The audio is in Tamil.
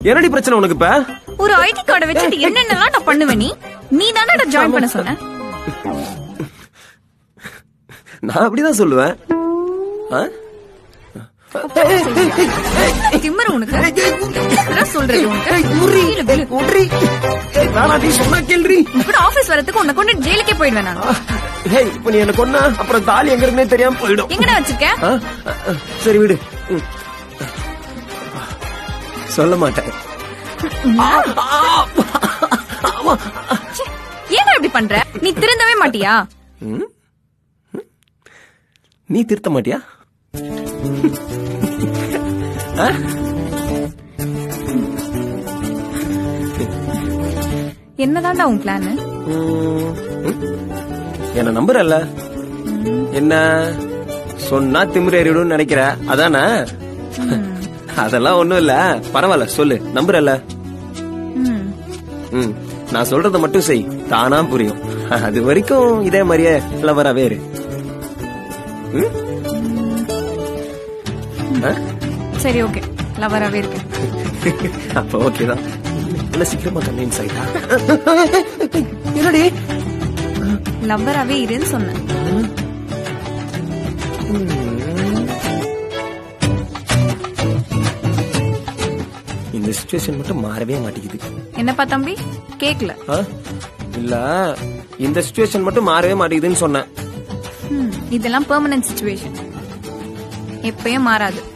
என்னடி பிரச்சனை உனக்கு இப்ப? ஒரு ஐடி கார்டை வச்சுட்டு என்னென்னலாம் நான் பண்ணுவேன்? நீ தானே ஜாயின் பண்ண சொன்ன. நான் அப்படிதான் சொல்லுவேன். திமிரு உனக்கு. சொல்றது சொன்னா கேள்றி. ஆபீஸ் வரதுக்கு உன்னை கொண்டு ஜெயிலுக்கே போயிடுவேன் நான். இப்ப நீ என்ன கொன்னா அப்புறம் தாலி எங்க இருக்குன்னே தெரியாம போயிடும். எங்கடா வச்சிருக்க? சரி விடு. சொல்ல மாட்டேன். ஏன் இப்படி பண்ற? நீ திருந்தவே மாட்டியா? நீ திருத்த மாட்டியா? என்னதான்டா உன் பிளான்? என்ன நம்புறல்ல? என்ன சொன்னா திமிரேறிடும் நினைக்கிற அதானே? அதெல்லாம் ஒண்ணும் இல்ல, பரவாயில்ல சொல்லு, நம்புறல்ல? நான் சொல்றத மட்டும் செய், தானா புரியும். அது வரைக்கும் இதே மாதிரியே லவராவே இரு. சரி ஓகே, லவராவே இருக்கு. அப்ப ஓகேதான். என்ன சீக்கிரமா கன்வின்ஸ் ஆயிட்டா? என்னடி லவராவே இருன்னு சொன்னேன். இந்த சிச்சுவேஷன் மட்டும் மாறவே மாட்டேங்குது. என்னப்பா தம்பி கேக்கல? இல்ல, இந்த சிச்சுவேஷன் மட்டும் மாறவே மாட்டேங்குதுன்னு சொன்னேன். இதெல்லாம் பெர்மனன்ட் சிச்சுவேஷன், எப்பயும் மாறாது.